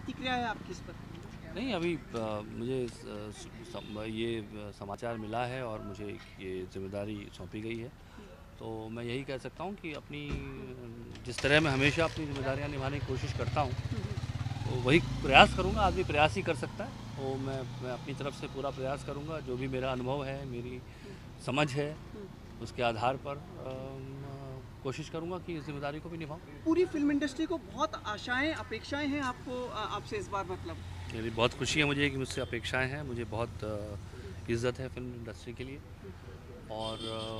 प्रतिक्रिया है आपकी इस पर? नहीं, अभी मुझे ये समाचार मिला है और मुझे ये ज़िम्मेदारी सौंपी गई है। तो मैं यही कह सकता हूँ कि अपनी जिस तरह मैं हमेशा अपनी ज़िम्मेदारियाँ निभाने की कोशिश करता हूँ, तो वही प्रयास करूँगा। आदमी प्रयास ही कर सकता है। तो मैं अपनी तरफ से पूरा प्रयास करूँगा। जो भी मेरा अनुभव है, मेरी समझ है, उसके आधार पर कोशिश करूँगा कि इस ज़िम्मेदारी को भी निभाऊँ। पूरी फिल्म इंडस्ट्री को बहुत आशाएं, अपेक्षाएं हैं आपको, आपसे इस बार मतलब। मेरी बहुत खुशी है मुझे कि मुझसे अपेक्षाएं हैं। मुझे बहुत इज़्ज़त है फिल्म इंडस्ट्री के लिए और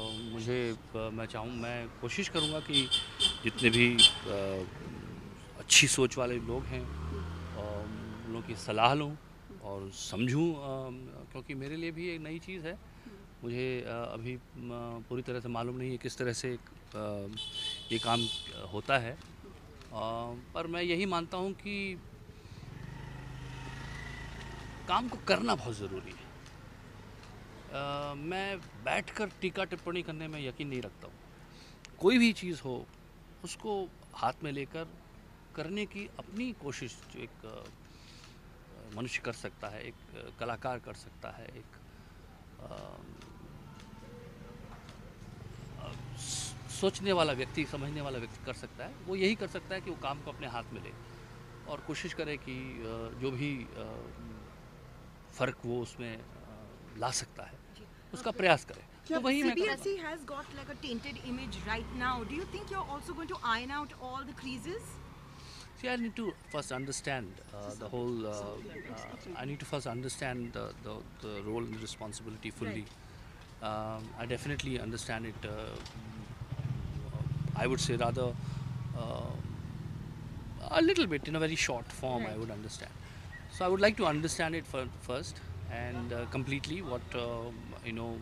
मैं कोशिश करूंगा कि जितने भी अच्छी सोच वाले लोग हैं उन लोगों की सलाह लूं और समझूं, क्योंकि मेरे लिए भी एक नई चीज़ है। मुझे अभी पूरी तरह से मालूम नहीं है किस तरह से ये काम होता है, पर मैं यही मानता हूं कि काम को करना बहुत ज़रूरी है। मैं बैठकर टीका टिप्पणी करने में यकीन नहीं रखता हूँ। कोई भी चीज़ हो, उसको हाथ में लेकर करने की अपनी कोशिश जो एक मनुष्य कर सकता है, एक कलाकार कर सकता है, एक सोचने वाला व्यक्ति, समझने वाला व्यक्ति कर सकता है। वो यही कर सकता है कि वो काम को अपने हाथ में ले और कोशिश करे कि जो भी फ़र्क वो उसमें ला सकता है, उसका प्रयास करे। तो वही मैं करूँगा। CBSE has got like a tainted image right now. Do you think you're also going to iron out all the creases? See, I need to first understand the whole. I need to first understand the role and responsibility fully. I definitely understand it. I would say rather uh, a little bit in a very short form. I would understand. So I would like to understand it first and completely what you know.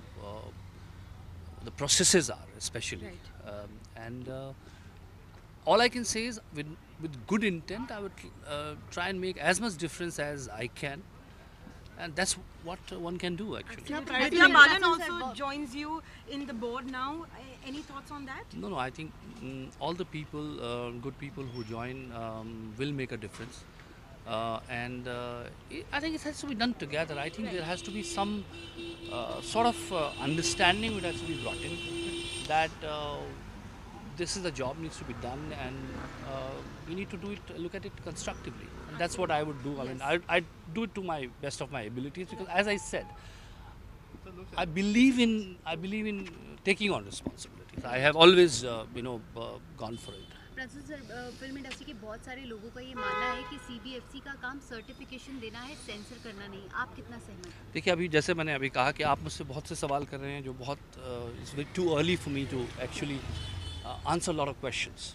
The processes are, especially, and all I can say is with good intent I would try and make as much difference as I can, and that's what one can do actually. Vidya Balan also joins you in the board now. Any thoughts on that? No, I think all the people, good people who join will make a difference, and I think it has to be done together. I think there has to be some sort of understanding which has to be brought in, that this is the job needs to be done, and we need to look at it constructively, and that's what I would do. I mean, I do it to my best of my abilities, because as I said, I believe in taking on responsibilities. I have always gone for it. Prasoon sir, film industry के बहुत सारे लोगों का ये मानना है कि CBFC का काम सर्टिफिकेशन देना है, सेंसर करना नहीं। आप कितना सहमत हैं? देखिए, अभी जैसे मैंने अभी कहा कि आप मुझसे बहुत से सवाल कर रहे हैं जो बहुत it's very too early for me to actually answer lot of questions.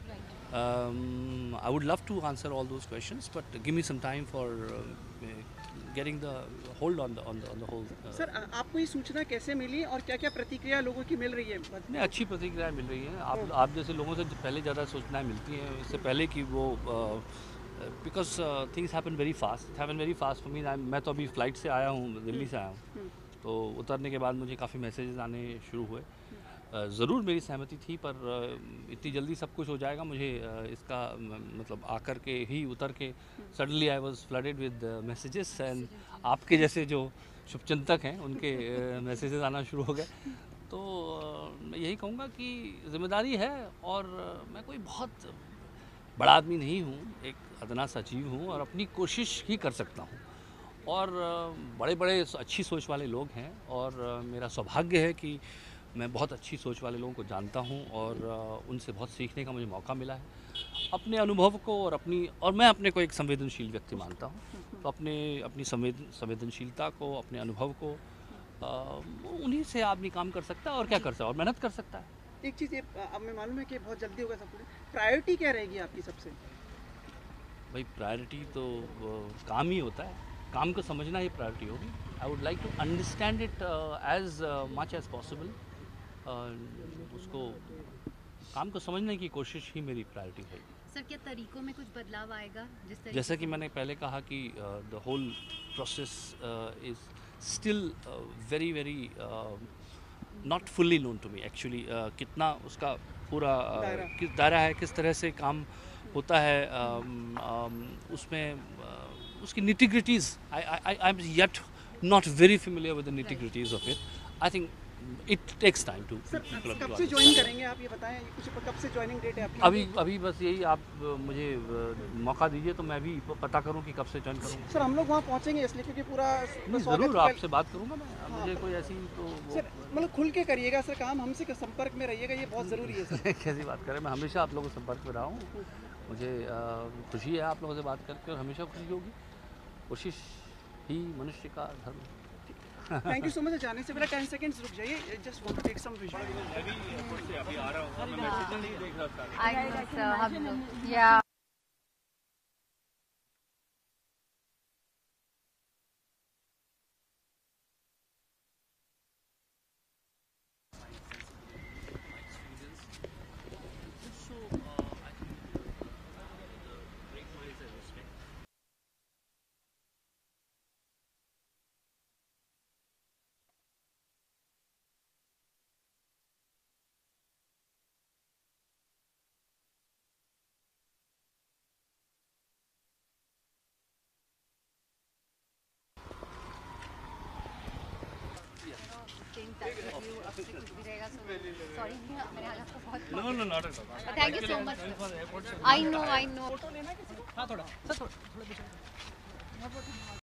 I would love to answer all those questions, but give me some time for getting the hold on the whole. Sir, आपको ये सूचना कैसे मिली और क्या-क्या प्रतिक्रिया लोगों की मिल रही है? नहीं, अच्छी प्रतिक्रियाएं मिल रही हैं. आप जैसे लोगों से पहले ज़्यादा सूचनाएं मिलती हैं, इससे पहले कि वो because things happen very fast. For me. मैं तो अभी फ़्लाइट से आया हूँ, दिल्ली से आया हूँ, तो उतरने के बाद मुझे काफ़ी मैसेजेस आने शुरू हुए. ज़रूर मेरी सहमति थी, पर इतनी जल्दी सब कुछ हो जाएगा मुझे इसका मतलब आकर के ही उतर के suddenly I was flooded with messages, and आपके जैसे जो शुभचिंतक हैं उनके मैसेजेस आना शुरू हो गए. तो मैं यही कहूँगा कि ज़िम्मेदारी है, और मैं कोई बहुत बड़ा आदमी नहीं हूँ, एक अदना सा जीव हूँ और अपनी कोशिश ही कर सकता हूँ. और बड़े बड़े अच्छी सोच वाले लोग हैं, और मेरा सौभाग्य है कि मैं बहुत अच्छी सोच वाले लोगों को जानता हूं, और उनसे बहुत सीखने का मुझे मौका मिला है. अपने अनुभव को और मैं अपने को एक संवेदनशील व्यक्ति मानता हूं, तो अपनी संवेदनशीलता को, अपने अनुभव को, उन्हीं से आदमी काम कर सकता है और क्या कर सकता है, और मेहनत कर सकता है. एक चीज़ ये, अब मैं मालूम है कि बहुत जल्दी होगा सब कुछ, प्रायोरिटी क्या रहेगी आपकी सबसे? भाई, प्रायोरिटी तो काम ही होता है. काम को समझना ही प्रायोरिटी होगी. I would like to understand it as much as possible. उसको काम को समझने की कोशिश ही मेरी प्रायोरिटी है. सर, क्या तरीकों में कुछ बदलाव आएगा? जैसा कि मैंने पहले कहा कि the whole process is still very very not fully known to me actually. कितना उसका पूरा किस दायरा है, किस तरह से काम होता है, उसमें उसकी nitty-gritties, I'm yet not very familiar with the nitty-gritties of it. I think it takes time to sir people have कब to से understand. ज्वाइन करेंगे आप ये बताएं, कुछ कब से ज्वाइनिंग डेट है आपकी? अभी बस यही आप मुझे मौका दीजिए तो मैं भी पता करूं कि कब से ज्वाइन करूंगा. सर हम लोग वहाँ पहुँचेंगे इसलिए क्योंकि पूरा नहीं, स्वागत ज़रूर पहले- आपसे बात करूंगा मैं. अब मुझे कोई ऐसी तो सर मतलब खुल के करिएगा सर काम, हमसे संपर्क में रहिएगा, ये बहुत ज़रूरी है सर। कैसी बात करें, मैं हमेशा आप लोगों के संपर्क में रहा हूँ. मुझे खुशी है आप लोगों से बात करके और हमेशा खुशी होगी. कोशिश ही मनुष्य का धर्म है. Thank you so much. जाने से पहले 10 सेकंड्स रुक जाइए, just want to take some visual. I know, sir, हम लोग, yeah. Sorry, मैंने आज आपको बहुत No, not at all. Thank you so much. I know. Photo लेना है किसी को? हाँ थोड़ा सर, थोड़ा